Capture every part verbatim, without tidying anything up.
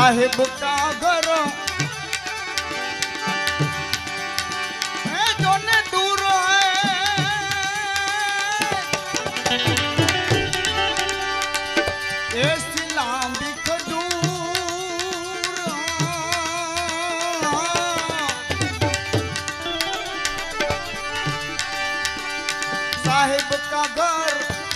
साहिब का घर है जो ने दूर है ऐसी लांबी खजूर साहिब का घर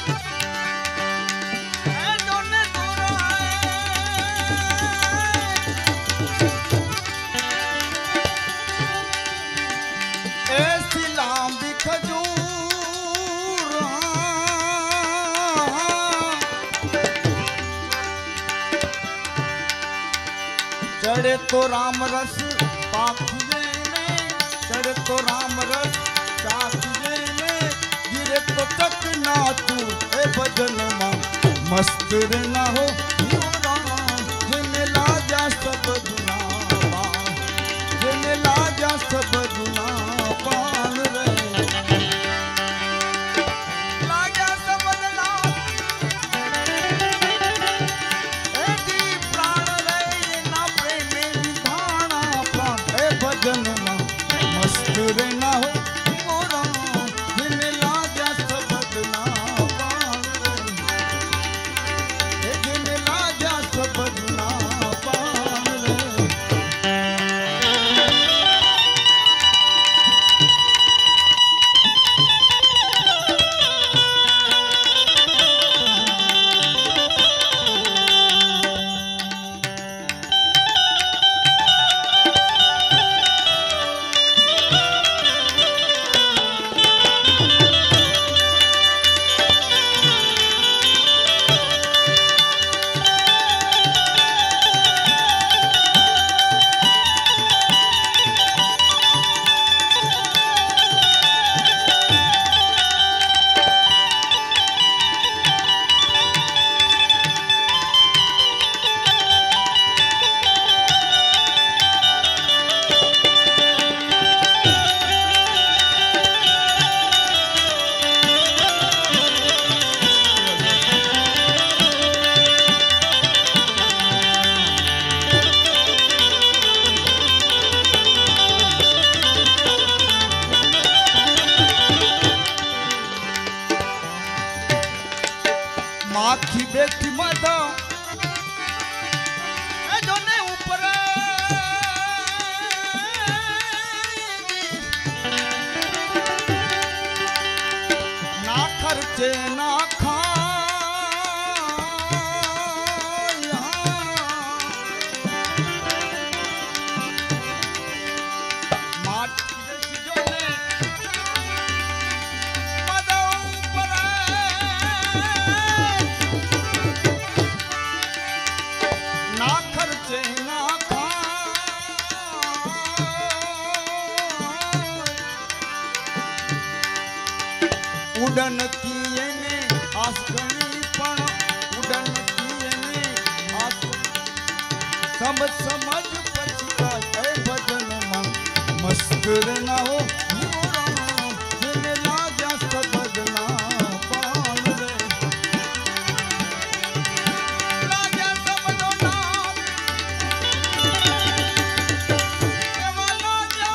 चढ़े तो राम रस पाखिए ने चढ़े तो राम रस चाखिए ने गिरे तो तक ना तू ए भजन मां मस्त रहना हो जिन्हें लाजा सब गुना पान जिन्हें लाजा सब गुना पान रे लाजा सब गुना भजन मस्त रहना हो मोरा दिन लाजा सब बदना पान रे दिन लाजा सब बदना पान रे माखी बैठी माता जो ने ऊपर ना खर्चे ना खा उड़न किए ने आस गणी पण उड़न किए ने आस समझ समझ पछता है भजन मन मस्त रहना हो मोरा जिन लाजा सब बदना पान रे लाजा सब बदना एवा लाजा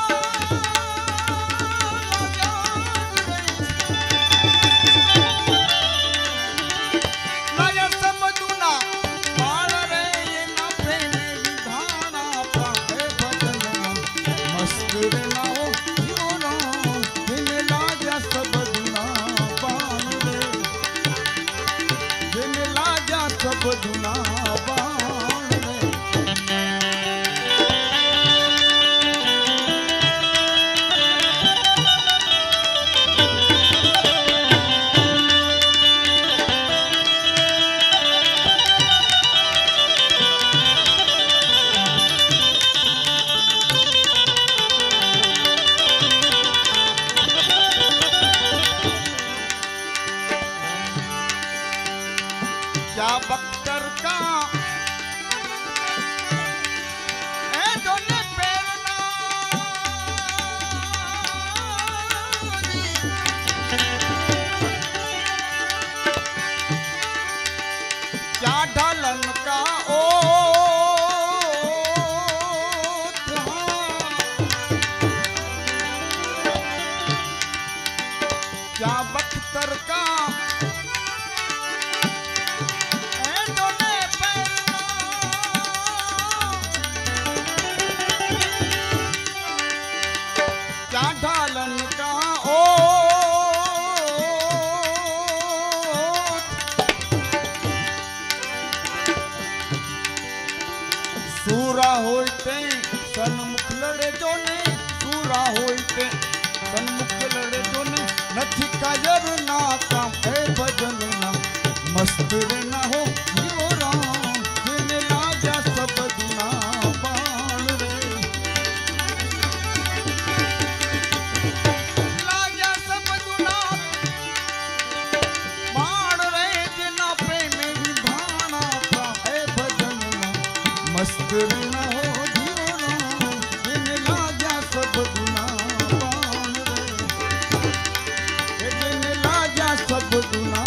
सब दुना बाण रे સન્મુખ લડે જો ને સુરા હોય તે સન્મુખ લડે જો ને નથી કાયર ના કામ હે ભજન ના મસ્ત રે ના હો જીવો રામ જેને લાગ્યા સબદના બાણ રે લાગ્યા સબદના બાણ રે જેના પ્રેમે વિધાના પ્રા હે ભજન ના મસ્ત રે ના હો જીવો રામ જેને લાગ્યા સબદના બાણ રે જેને લાગ્યા સબદના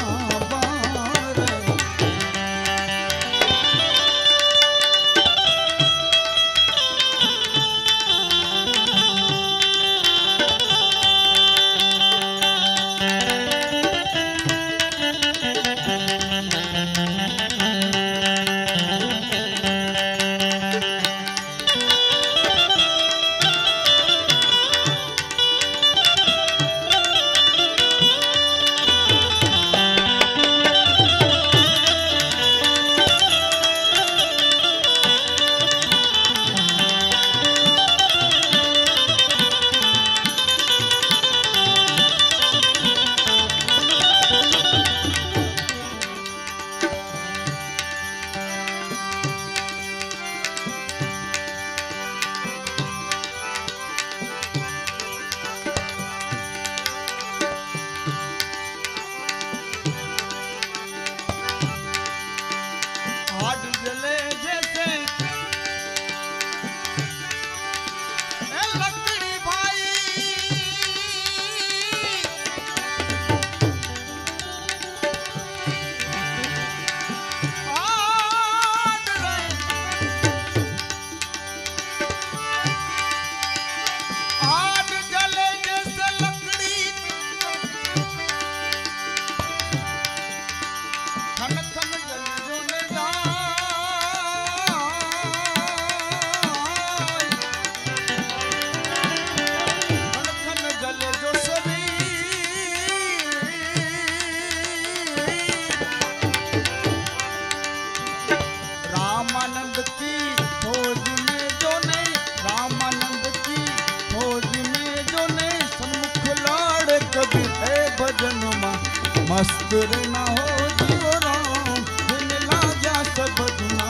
मस्त रे ना हो जीवो राम जिने लाग्या सबदना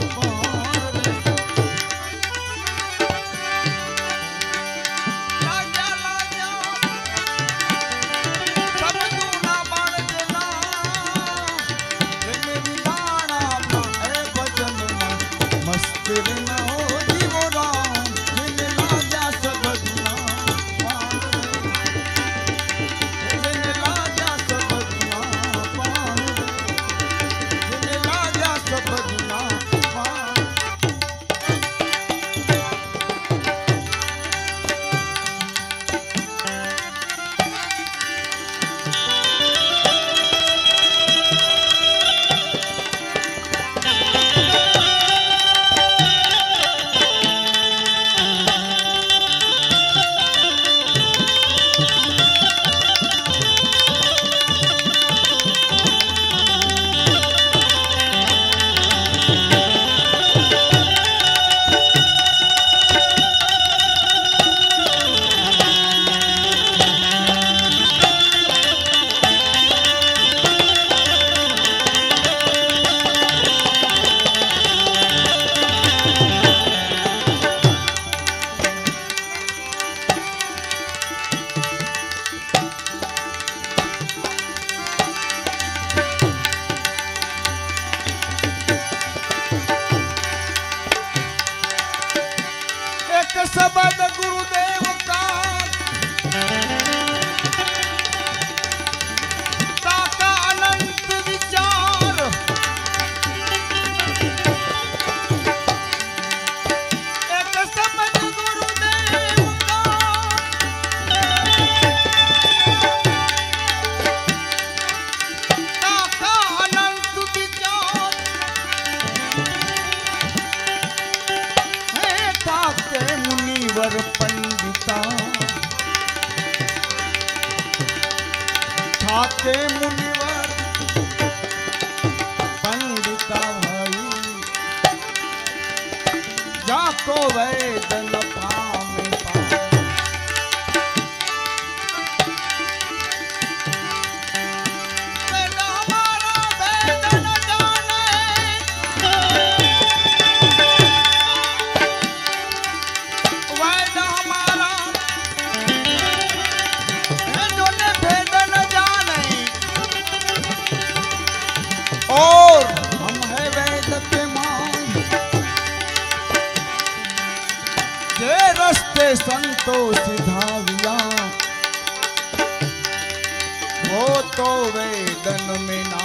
बाण रे लाग्या लाग्या सबदना बाण देना जिने विधाना है भजन मस्त रे ना हो जीवो राम जिने लाग्या सबदना बाण रे जिने लाग्या सबदना सबदना सबद गुरुदेव का ताका अनंत विचार एक सबद गुरुदेव का ताका अनंत विचार है ताके मुनिवर पंडिता ठाके मुनिवर पंडिता भाई जाको वैदन એ રસ્તે સંતો સિધાવ્યા वो तो वेदन में ना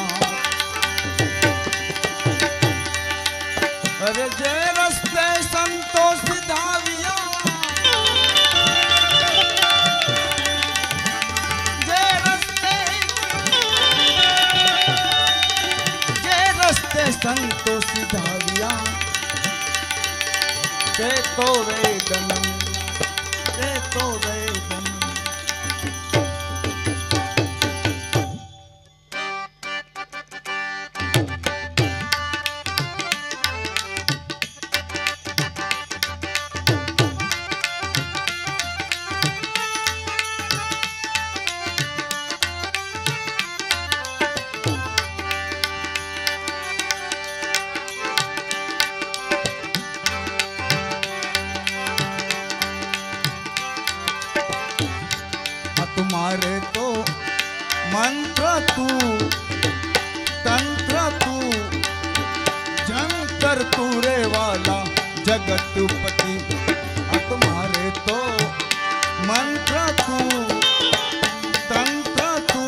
अरे जे रस्ते संतो सिधाविया जे रस्ते जे रस्ते संतो सिधाविया ते तो वेदन ते तो वेदन तुम्हारे तो मंत्र तू तंत्र तू जंतर तू रे वाला जगतपति तुम्हारे तो मंत्र तू तंत्र तू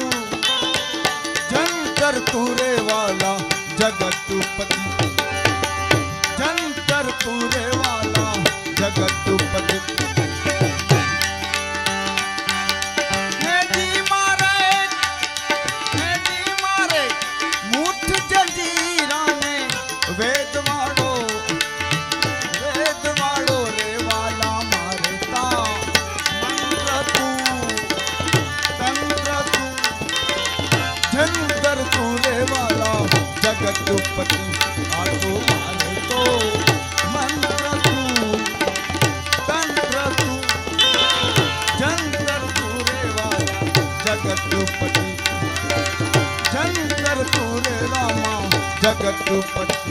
जंतर तू रे वाला जगतपति जंतर तू रे वाला जगतपति जगतपति आतो माने तो मंत्र तू तंत्र तू जंतर तू रे वाला जगतपति जंतर तू रे रामा जगतपति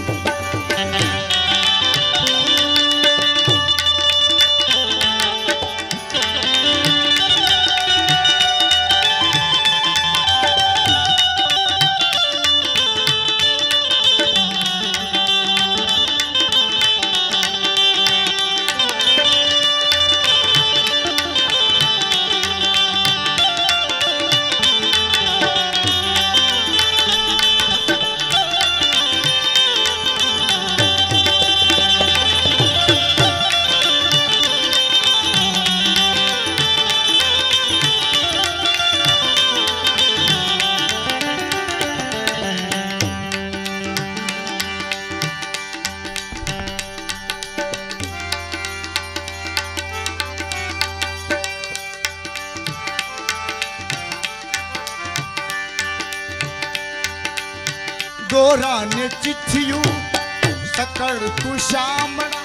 गोरा ने चिट्ठियों सकड़ तू शामड़ा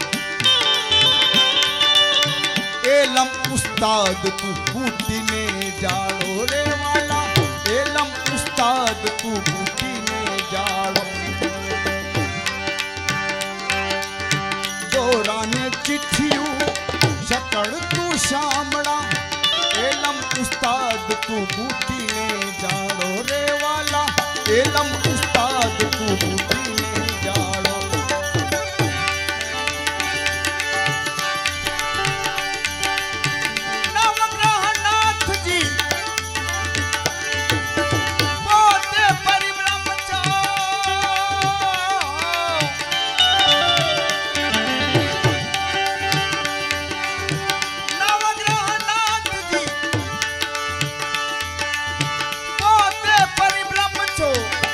एलम उस्ताद तू बूटी ने जाड़ो रे वाला एलम उस्ताद तू बूटी ने जाड़ो गोरा ने चिट्ठियों सकड़ तू शामड़ा एलम उस्ताद तू बूटी ने जाड़ो रे वाला एलम उस्ताद तू बूटी ने जाड़ो नवग्रह नाथ जी पोते परिभ्रम नवग्रह नाथ जी पोते परिभ्रम छो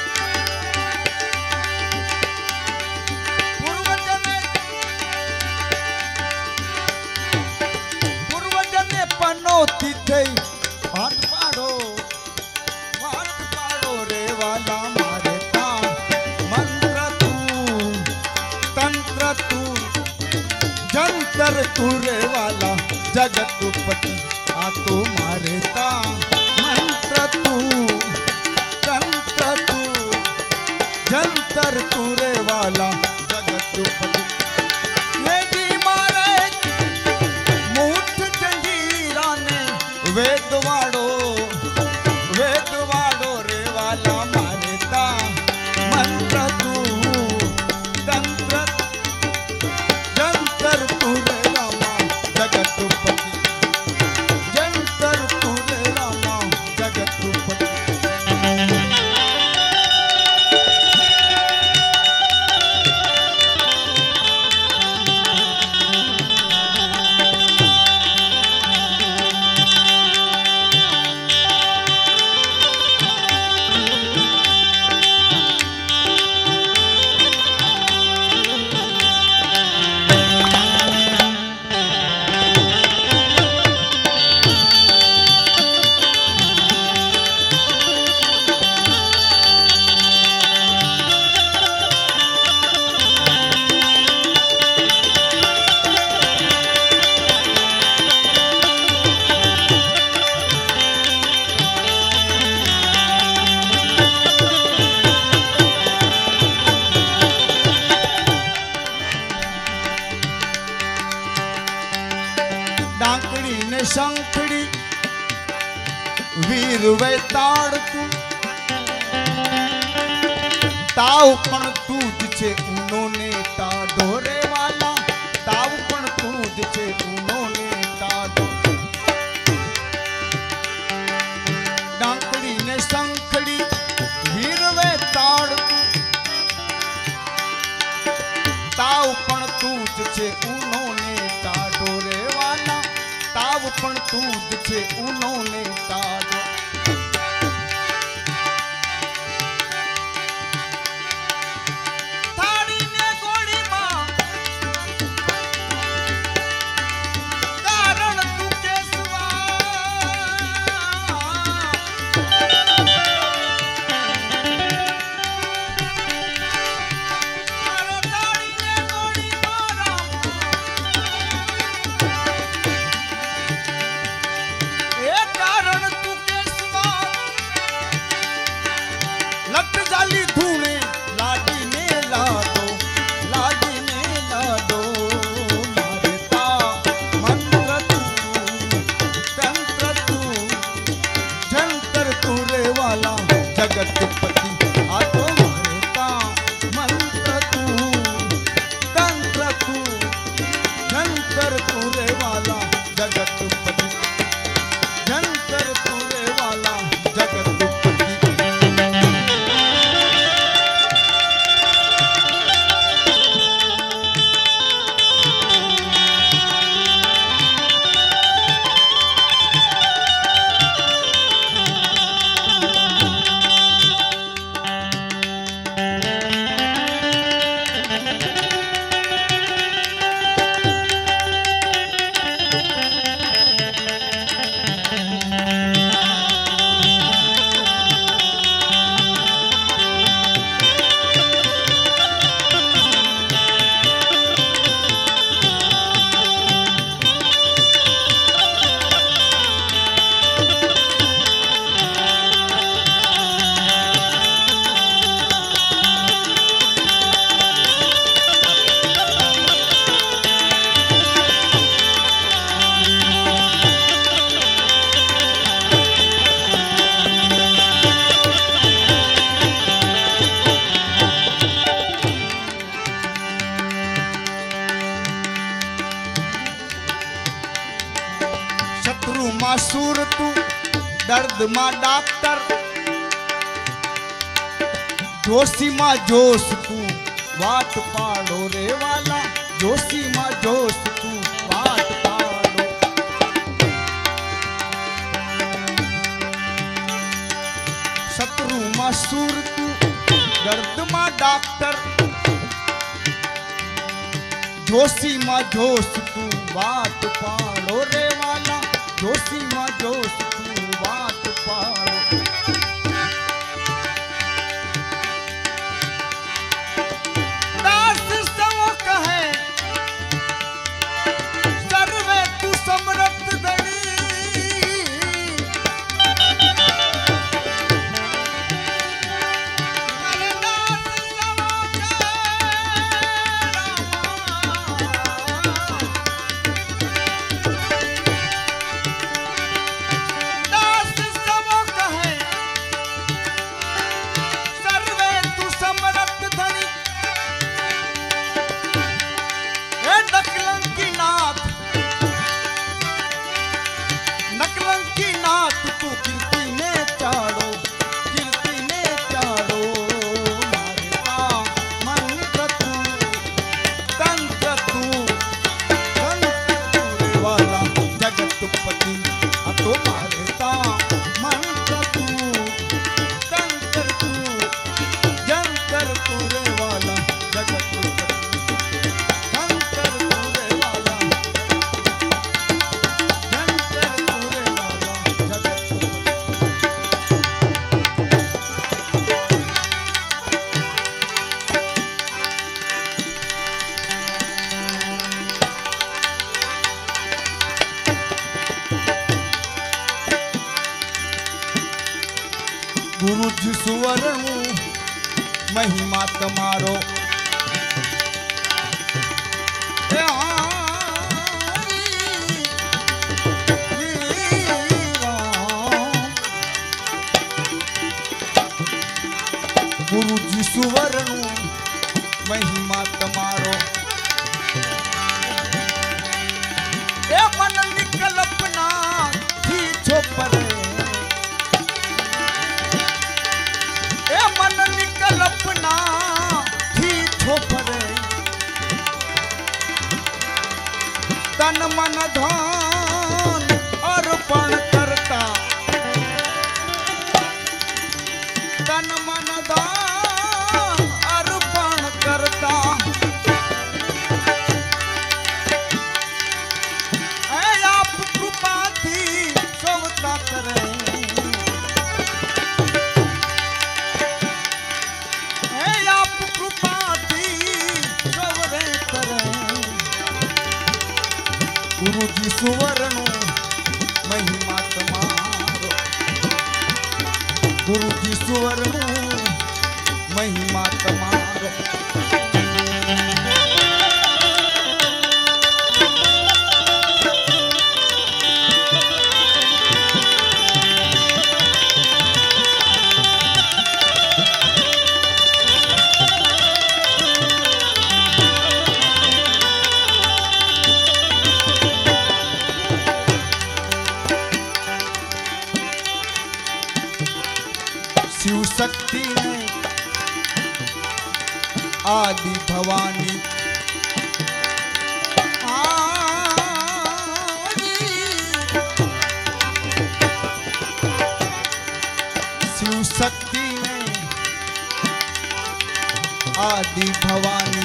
पनोती थई हाथ पाड़ो हाथ पाड़ो रे वाला मारे ता मंत्र तू तंत्र तू जंतर तू रे वाला जगतपति आ तो मारे ता मंत्र तू तंत्र तू जंतर तू रे वाला जगतपति वेदवाड़ो वेदवाड़ो रे वाला मारे ता मंत्र तू तंत्र जंतर तू रे रामा जगतपति जंतर तुरे रामा जगतपति। डांकड़ी ने शंखड़ी वीर वे ताड़ तू ताव पण तूज छे उन्होंने टाढोरे वाला ताव पण तूज छे उन्होंने टाढो। डांकड़ी ने शंखड़ी वीर वे ताड़ तू ताव पण तूज छे उन्होंने टाढोरे वाला ताव पण तूज छे उन्होंने टाढो। थाड़ी ने गोड़ी मां कारण तू केसवा अरे थाड़ी ने गोड़ी मारा ए कारण तू केसवा लट जाली धूणे लाडी ने लाडो लाडी ने लाडो मारता मंत्र तू तंत्र तू जंतर तुरे वाला जगतपति आ तो मारता मंत्र तू तंत्र तू जंतर तुरे वाला जगतपति जंतर तुरे वाला जगतपति। शत्रु मां सूर तू दर्द मां डॉक्टर जोशी मां जोश तू वाट पाड़ो रे वाला जोशी मां जोश तू वाट पाड़ो। शत्रु मां सूर तू दर्द मां डॉक्टर जोशी मां जोश तू वाट पाड़ो रे वाला जोशी मां जोश तू वाट पाड़ो। दास सव कहे सर्वे तू समर्थ गणी अरे दास सव कहे ગુરુજી સુવરનું મહિમા તમારો એ ગુરુજી સુવરનું મહિમા તમારો એ મનની કલ્પના થી છો પરે એ મનની કલ્પના થી છો પરે તન મન ધન અર્પણ કરતા તન મન ધન અર્પણ કરતા એ આપ કૃપાથી સૌતા કરે એ આપ કૃપાથી સૌરે કરે ગુરુજી સુવરનું મહિમા તમારો ગુરુજી સુવરનું મહિમા તમારો शिव शक्ति ने आदि भवानी शिव शक्ति ने आदि भवानी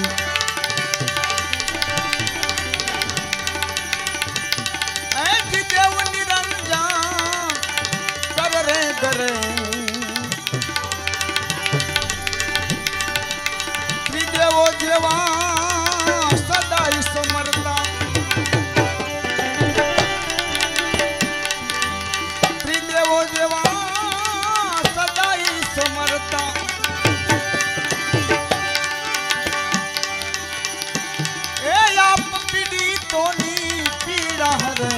देव निरंजन करे करे त्रिदेवो जेवा सदाई समरता त्रिदेवो जेवा सदाई समरता ए आप पीड़ितोनी पीड़ा हरे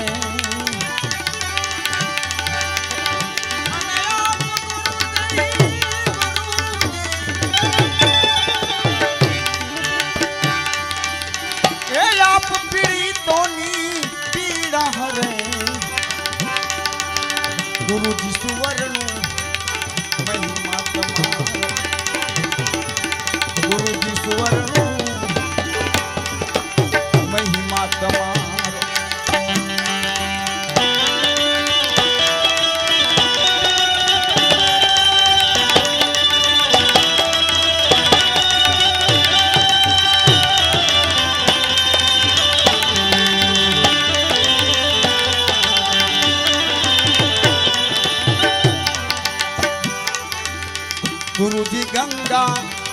गुरुजी सुवरનું મહિમા તમારો ગુરુજી સુવરનું મહિમા તમારો गुरुजी गंगा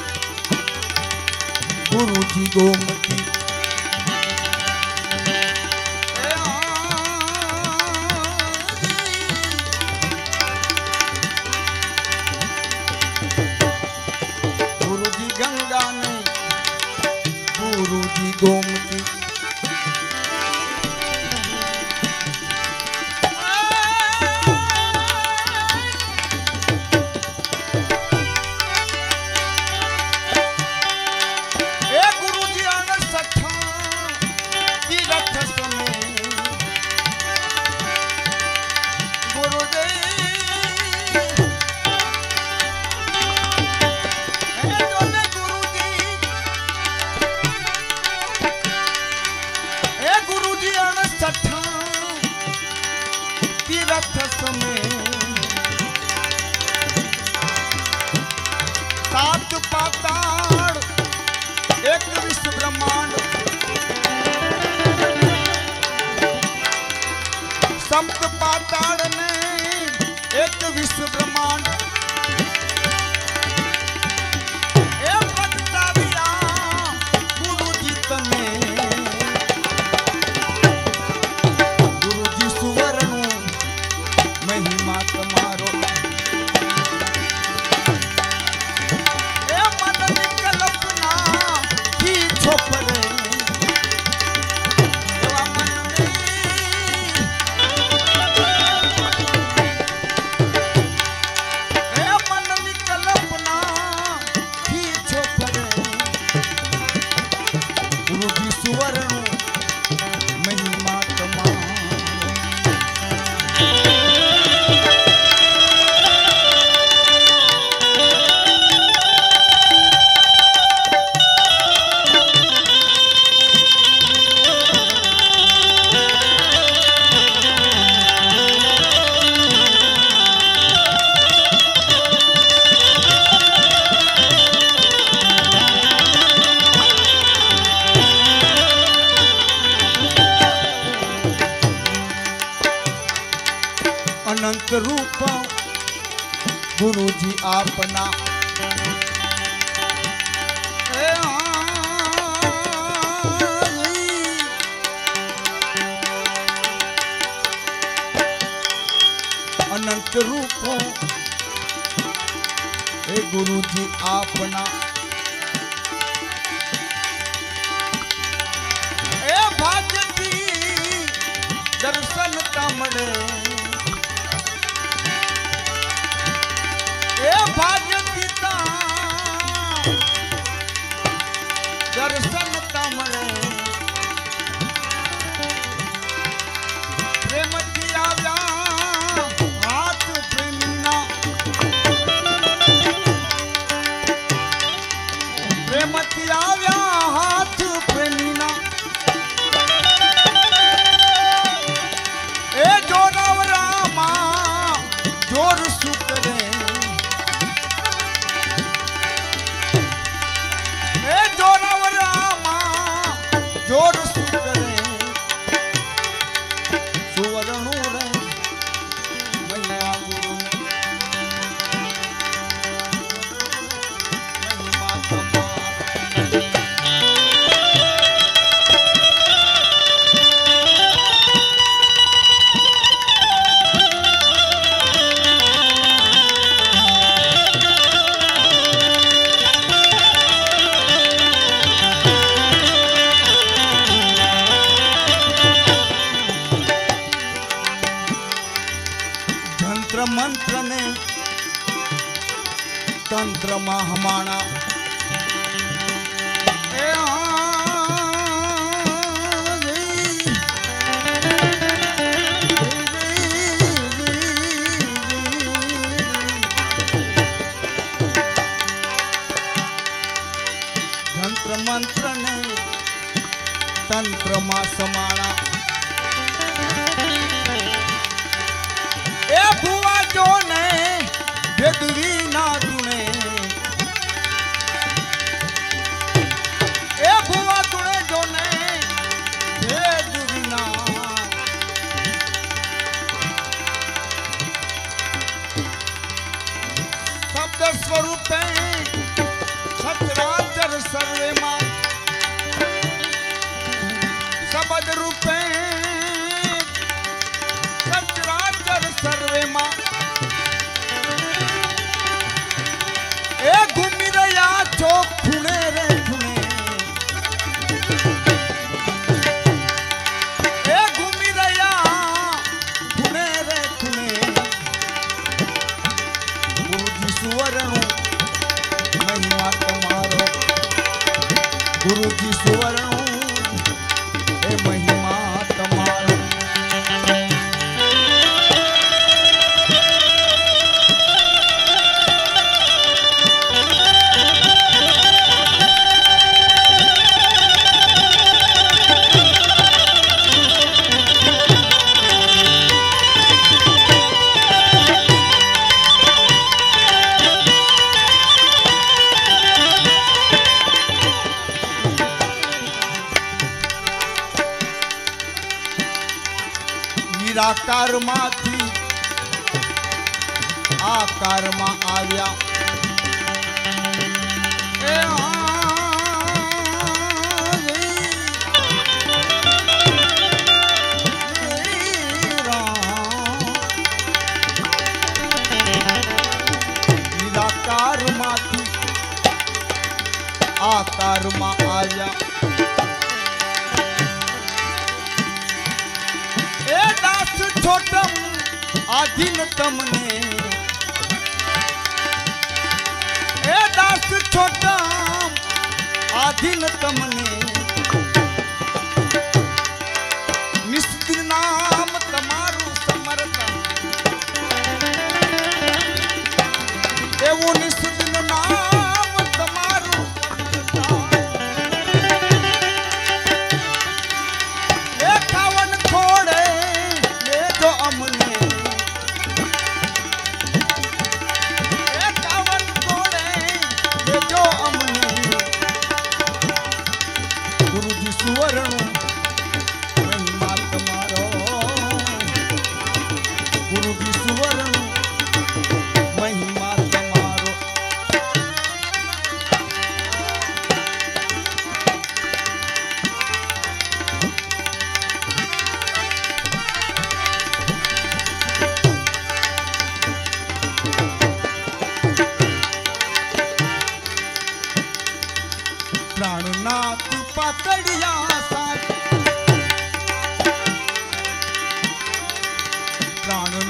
गुरुजी गोमती गुरुजी गंगा ने गुरुजी गोमती सात पाताल एक विश्व ब्रह्मांड सप्त पाताल ने एक विश्व ब्रह्मांड ए भक्ताविया गुरुजी तने गुरुजी सुवरनु महिमा तमारो अनंत रूप गुरु जी आपना ए अनंत रूप ए गुरु जी आपना ए भागती दर्शन तमड़े ए भागती ता दर्शन तमड़े प्रेम की आव्या हाथ प्रेमीना प्रेम की आव्या हाथ प्रेमीना ए जोराव रामा जोर सुकरे ए जोराव रामा जोर सुकरे सुवरणु रे महिमा गुरु महिमा कमार तंत्र मंत्र ने तंत्र महामाना ए तंत्र मंत्र ने तंत्र मा समाना ए भुआ जो ने बेदवी ना दुने ए भुआ दुने जो ने बेदवी ना शब्द स्वरूप सचराचर सर्वे मां शब्द रूपे सचराचर सर्वे मां ए घूमी रया चौक खुणे रे खुणे ए घूमी रया खुणे रे खुणे गुरु जी सुवरणु महिमा तमारो गुरु जी सुवरणु ए महिमा तमारो निराकार माथी आकार मा आव्या ए निराकार माथी आकार मा आव्या ए दास छोटम आधीन तमने ए दास छोटम आधीन तमने निस्दिन नाम तमारू समर्थ एवो निस्दिन नाम तमारू ए कावन खोड़े ले जो अमने ए कावन खोड़े ले जो अमने गुरु जी सुवरणु महिमा तमारो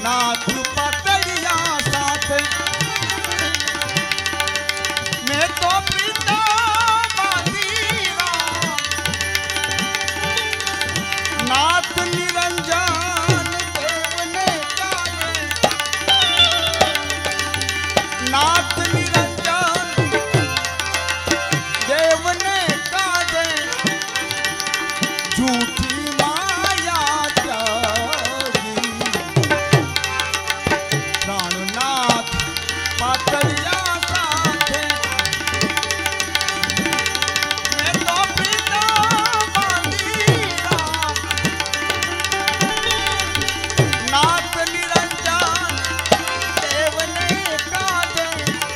नाथ पतड़िया साथ मैं तो प्रीता बांधीरा नाथ निरंजन देव ने काले नाथ निरंजन देव ने काले झूठी माया त्यागी प्राणनाथ पातलिया साथे मैं तो पिता बांधीरा नाथ निरंजन देव ने काजे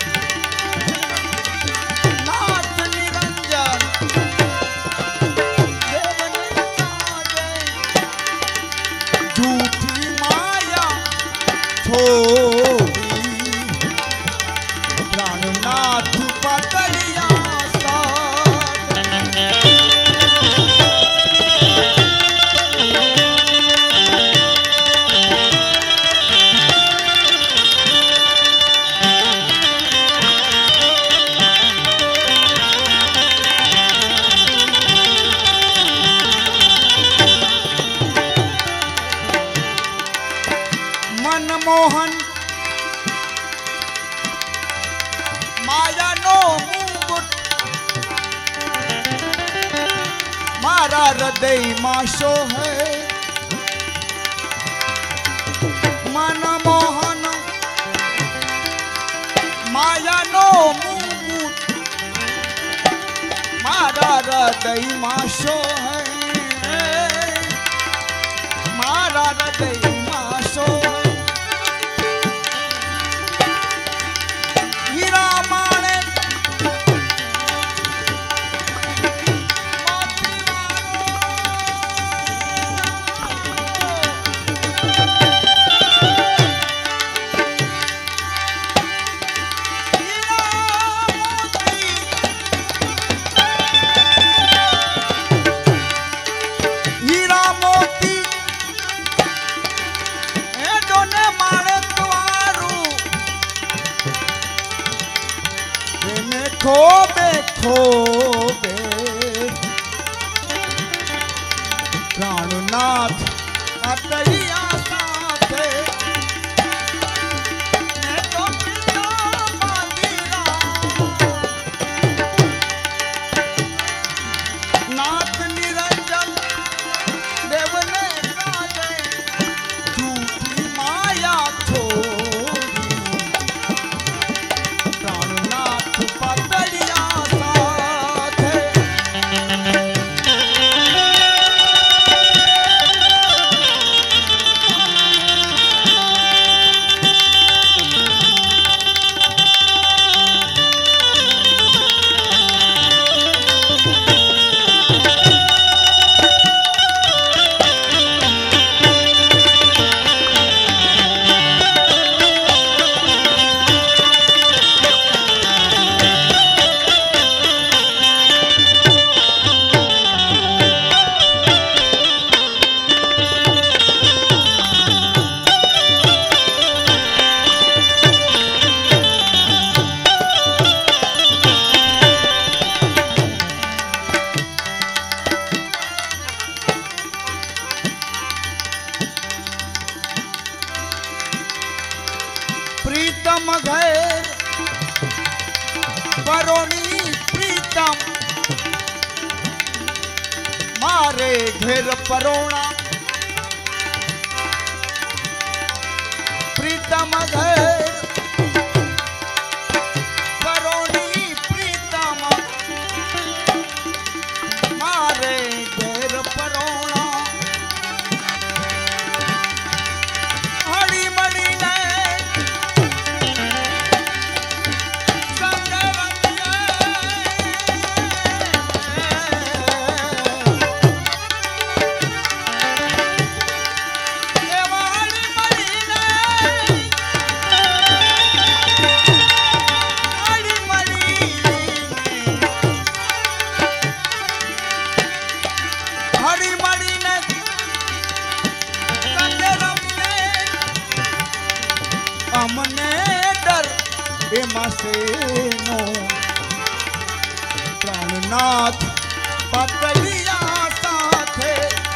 नाथ निरंजन देव ने काजे झूठी माया छोड़ी प्राणनाथ पतलिया साथ मनमोहन माया नो मुकुट मारा हृदय माशो है मनमोहन माया नो मुकुट मारा हृदय माशो है मारा हृदय माशो है हीरा माणिक हीरा मोती ए दोने माणिक द्वारू એને ખોબે ખોબે પ્રાણનાથ પાતળિયા સાથે મેં તો પિતા બાંધીરા નાથ નિરંજન દેવને કાજે झूठी माया छोड़ी प्राणनाथ पतड़िया साथे प्रीतम घर परोनी प्रीतम मारे घेर परोणा प्रीतम घर परोनी प्रीतम मारे घेर परोणा हड़ी मड़ी ने અમને ડર એમાં શેનો પ્રાણનાથ પાતળિયા સાથે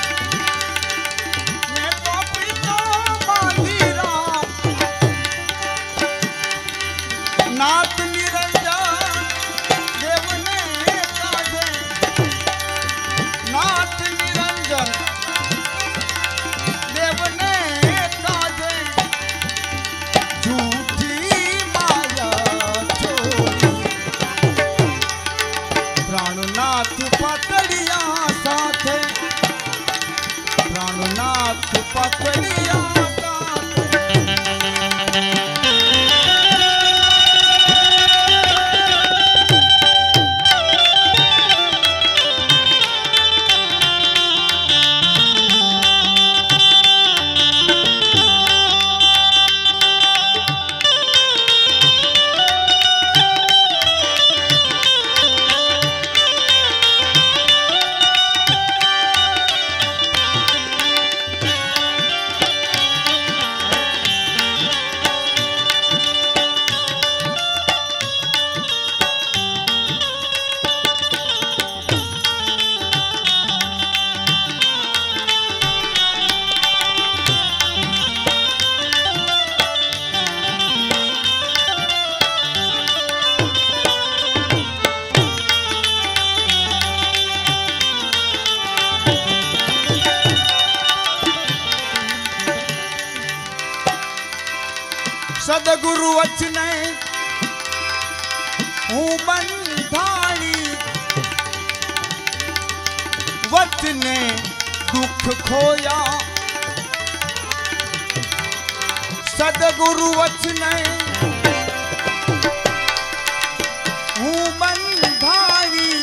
મેં તો પ્રીતો બાંધી રામ નાથ નિરંજન દેવને કાઢે નાથ નિરંજન દેવને કાઢે झूठी माया छोड़ी प्राणनाथ पातड़िया साथे प्राणनाथ पातड़िया सदगुरु वचने हूँ बंधाणी वचने दुख खोया सदगुरु वचने हूँ बंधाणी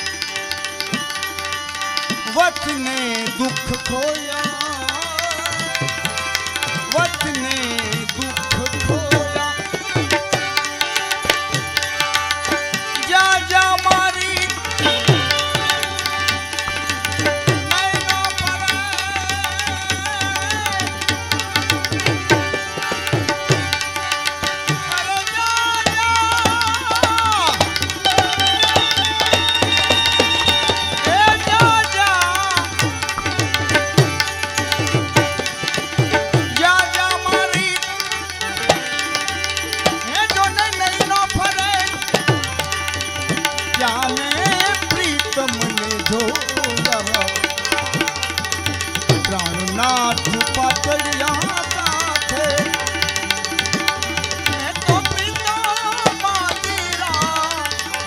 वचने दुख खोया वचने प्राणनाथ पातड़िया साथे मैं तो प्रीतो बांधी राम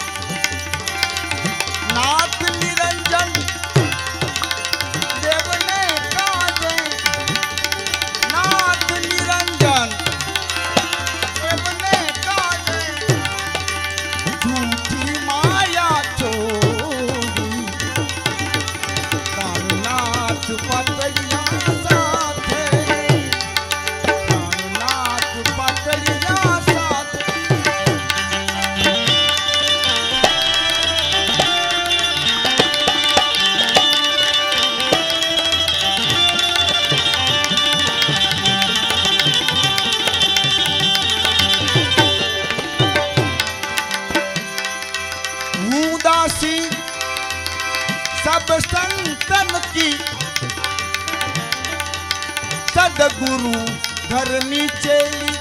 नाथ निरंजन देवने काजे नाथ निरंजन देवने काजे झूठी माया छोड़ी प्राणनाथ पातड़िया साथे प्राणनाथ पातड़िया साथे हूँ दासी सब संतन की सदगुरु धरनी चेली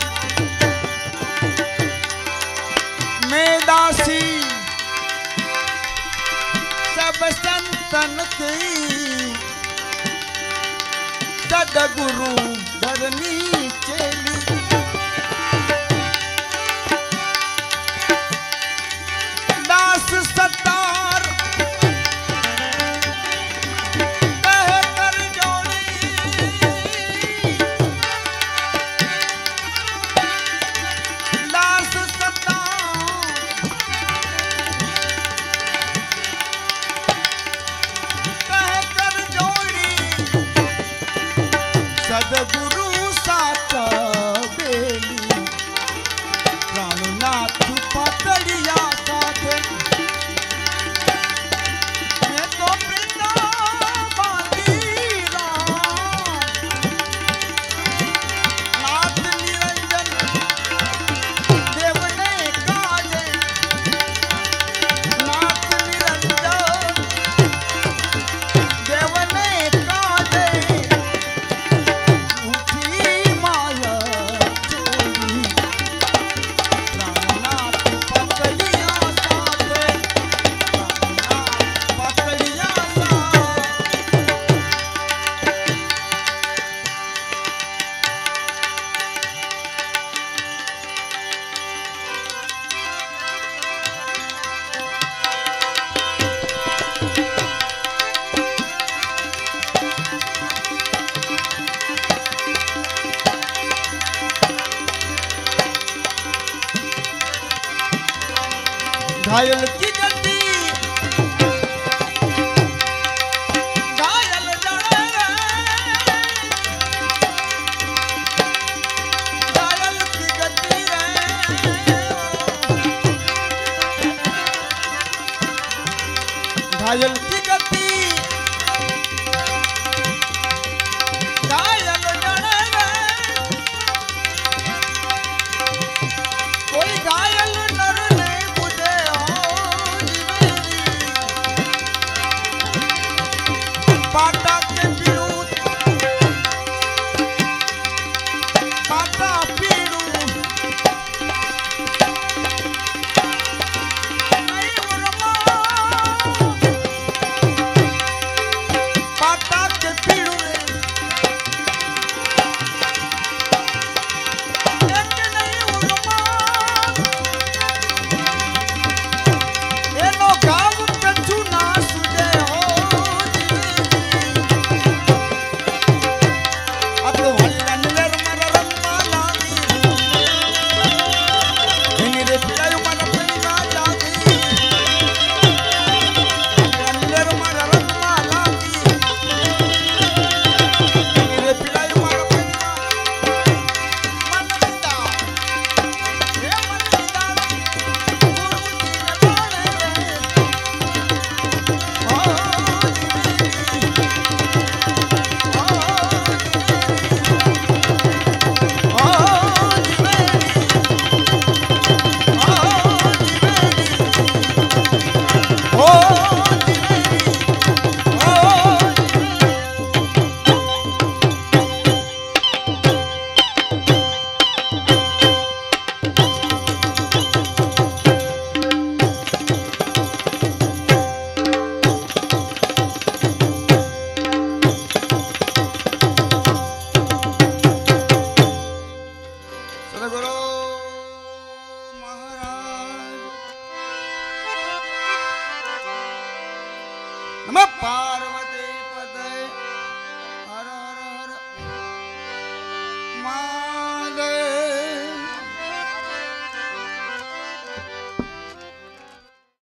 मैं दासी सब संतन की सदगुरु धरनी चेली दास सतार सदगुरु साथ बेली प्राणनाथ पातड़िया साथे मैं तो प्रीतो बांधी राम नाथ निरंजन घायल की गति घायल जड़े घायल की गति घायल